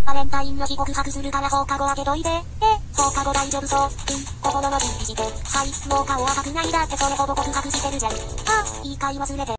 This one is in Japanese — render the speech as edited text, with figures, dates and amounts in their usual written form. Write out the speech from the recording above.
バレンタインの日告白するから放課後開けといて。放課後大丈夫そう。心の準備して。はい、もう顔赤くないだってそれほど告白してるじゃん。いいかい忘れて。